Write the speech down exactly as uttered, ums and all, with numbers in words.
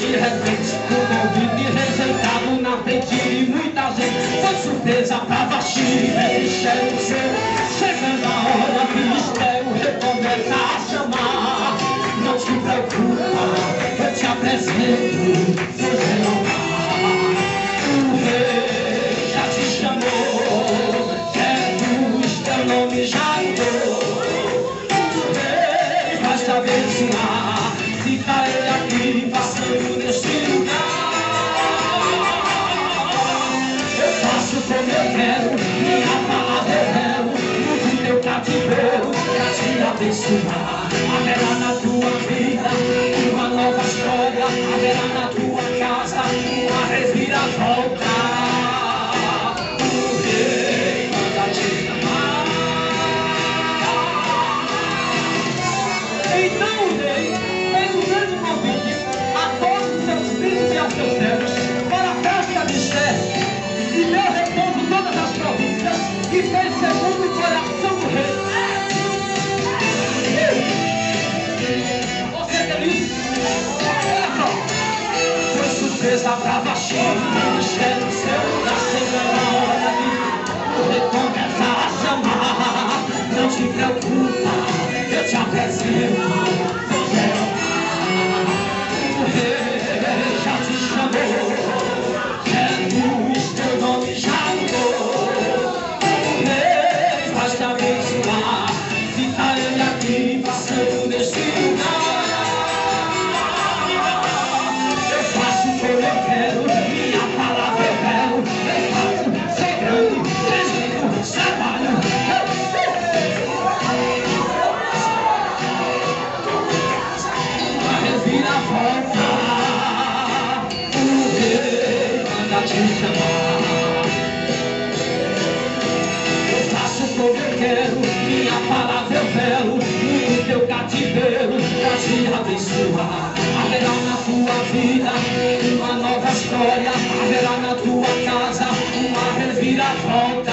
de repente, um convite rejeitado na frente de muita gente. Foi surpresa pra vacina, é mistério seu. Chegando a hora que o mistério recomeça a chamar. Não te preocupa, eu te apresento, seu Jeová. O rei já te chamou, Jesus, teu nome já mudou. O rei vai te abençoar, se tá ele aqui passando neste lugar. Eu faço como eu quero, minha palavra eu quero, no teu cativeiro pra te abençoar. Haverá na tua vida uma nova história, haverá na tua casa uma reviravolta. O rei manda te chamar. Então o rei fez um grande convite a todos os seus filhos e aos seus servos para a festa de Esther, e deu repouso todas as províncias e fez segundo o coração do rei. Você feliz? Olha só. Foi surpresa pra Vashti, o mistério seu, da segunda hora de o rei começa a chamar. Não te preocupa, eu te apresento, seu Jeová. O rei já te chamou, Jesus, teu nome já mudou. O rei vai te abençoar, se tá ele aqui passando neste lugar. Eu faço como eu quero, minha palavra eu quero. Eu faço, ser grande, crescendo, trabalho. Uma reviravolta, o rei manda te chamar. Eu faço como eu quero, minha palavra eu quero, no teu cativeiro pra te abençoar. Haverá na tua vida uma nova história, haverá na tua casa uma reviravolta.